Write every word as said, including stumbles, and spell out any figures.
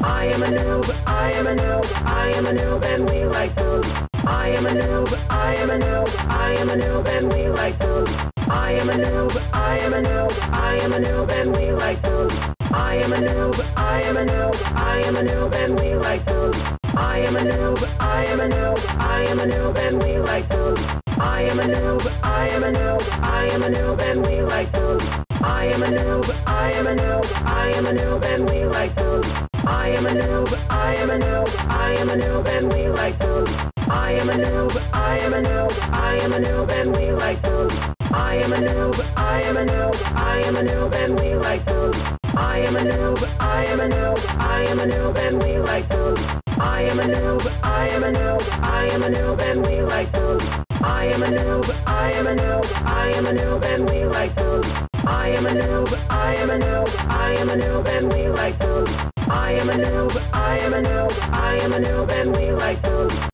I am a noob, I am a noob, I am a noob and we like boobs. I am a noob, I am a noob, I am a noob and we like boobs. I am a noob, I am a noob, I am a noob and we like boobs. I am a noob, I am a noob, I am a noob and we like boobs. I am a noob, I am a noob, I am a noob and we like boobs. I am a noob, I am a noob, I am a noob and we like boobs. I am a noob, I am a noob, I am a noob and we like boobs. I am a noob, I am a noob, I am a noob and we like boobs. I am a noob, I am a noob, I am a noob and we like boobs. I am a noob, I am a noob, I am a noob and we like boobs. I am a noob, I am a noob, I am a noob and we like boobs. I am a noob, I am a noob, I am a noob and we like boobs. I am a noob, I am a noob, I am a noob and we like boobs. I am a noob, I am a noob, I am a noob and we like boobs. I am a noob, I am a noob, I am a noob and we like boobs.